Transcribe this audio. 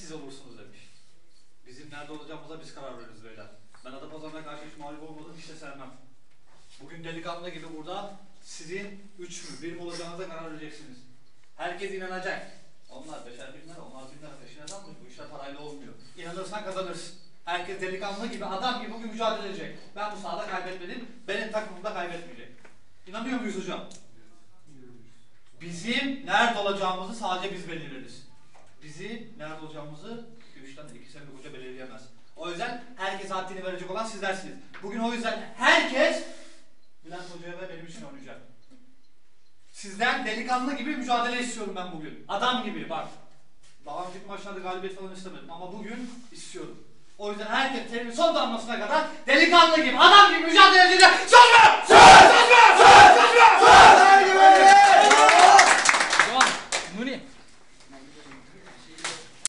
siz olursunuz demiş. Bizim nerede olacağımıza biz karar veririz beyler. Ben Adapazarı'na karşı hiç mağlup olmadım, hiç de sevmem. Bugün delikanlı gibi burada sizin 3 mü 1 mi olacağınıza karar vereceksiniz. Herkes inanacak. Onlar 5'er binler, onlar binler, peşin adam mı? Bu işler parayla olmuyor. İnanırsan kazanırsın. Herkes delikanlı gibi, adam gibi bugün mücadele edecek. Ben bu sahada kaybetmedim, benim takımım da kaybetmeyecek. İnanıyor muyuz hocam? Bizim nerede olacağımızı sadece biz belirleriz. Bizim nerede olacağımızı 3'ten 2 sene hoca belirleyemez. O yüzden herkes haddini verecek olan sizlersiniz. Bugün o yüzden herkes Bülent Hoca'ya ve benim için oynayacak. Sizden delikanlı gibi mücadele istiyorum ben bugün. Adam gibi bak. Daha önceki maçlarda galibiyet falan istemedim ama bugün istiyorum. O yüzden herkes terimin son damlasına kadar delikanlı gibi, adam gibi mücadele edecek. Söz ver!